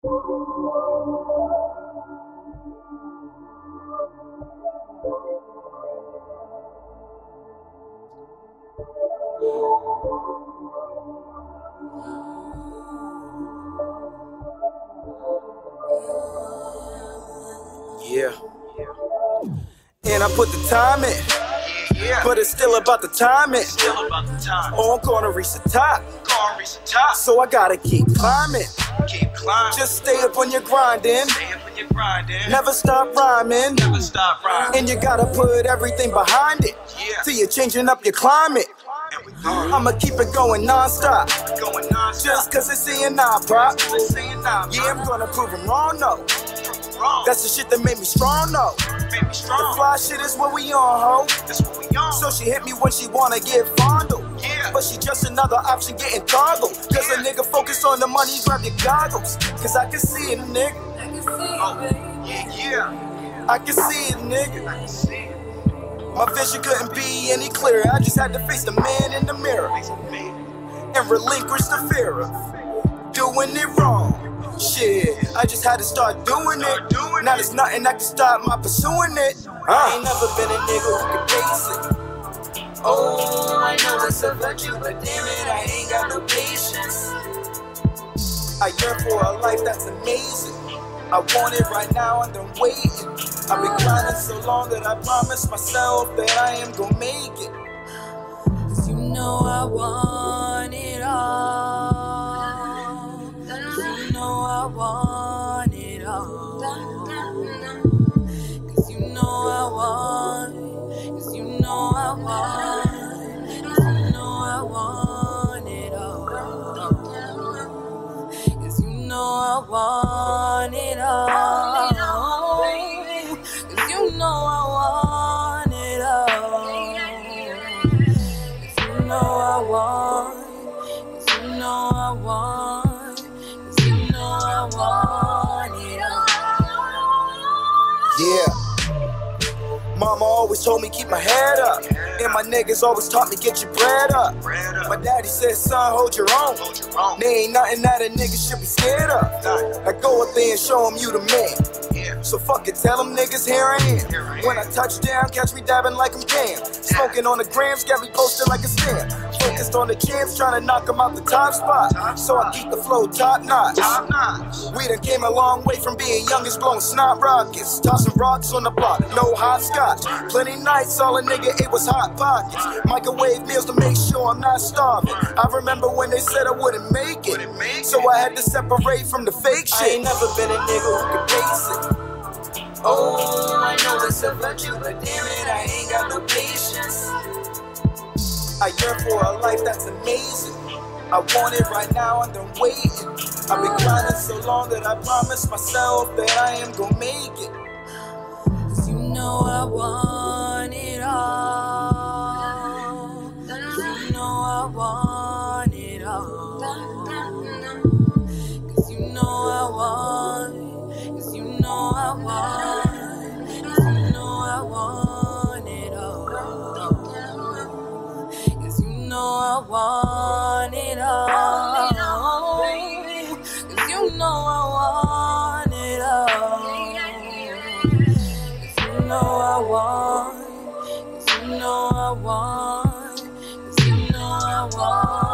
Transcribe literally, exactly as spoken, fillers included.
Yeah. And I put the time in, yeah. But it's still about the timing. Still about the time. Oh, I'm gonna reach the top. Gonna reach the top. So I gotta keep climbing. Keep climbing. Just stay up on your grinding. Stay up on your grinding. Never stop rhyming. Never stop rhyming. And you gotta put everything behind it. Yeah. Till you're changing up your climate. I'ma keep it going non-stop. Going non-stop. Just cause it's saying nah, prop. Yeah, I'm gonna prove them wrong, no. That's the shit that made me strong, no. Made me strong. The fly shit is what we on, ho. That's what we on. So she hit me when she wanna get fondled. Yeah. But she just another option getting toggled. Cause yeah. A nigga focus on the money, grab your goggles. Cause I can see it, nigga. I can see oh. it, baby. Yeah, yeah. I can see it, nigga. I can see it. My vision couldn't be any clearer. I just had to face the man in the mirror and relinquish the fear of doing it wrong. Shit, I just had to start doing it. Now there's nothing I can stop my pursuing it. I ain't never been a nigga who could face it. Oh, I know it's a virtue, but damn it, I ain't got no patience. I yearn for a life that's amazing. I want it right now and I'm waiting. I've been grinding so long that I promised myself that I am gonna make it. Cause you know I want it all. You know I want it all. Cause you know I want it. Cause you know I want it. Cause you know I want it all. Cause you know I want it all. Cause you know I want it all. Cause you know I want. Cause you know I want. Cause you know I want it all. Yeah. Mama always told me keep my head up. And my niggas always taught me get your bread up. My daddy said, son, hold your own. There ain't nothing that a nigga should be scared of. Now go up there and show him you the man. So fuck it, tell them niggas here I am. When I touch down, catch me dabbing like I'm Cam. Smoking on the grams, got me posted like a stamp. Focused on the champs, trying to knock them out the top spot. So I keep the flow top notch. We done came a long way from being youngest, blowing snot rockets. Tossing rocks on the block, no hopscotch. Plenty nights, all a nigga ate was hot pockets. Microwave meals to make sure I'm not starving. I remember when they said I wouldn't make it. So I had to separate from the fake shit. I ain't never been a nigga who could face it. Oh, I know it's a virtue, but damn it, I ain't got no patience. I yearn for a life that's amazing. I want it right now and I'm waiting. I've been grinding so long that I promised myself that I am gonna make it. Cause you know I want it all. Cause you know I want it all. Cause you know I want it. Cause you know I want it. I want it all. Cause you know I want it all. Cause you know I want it all. Cause you know I want. Cause you know I want. Cause you know I want.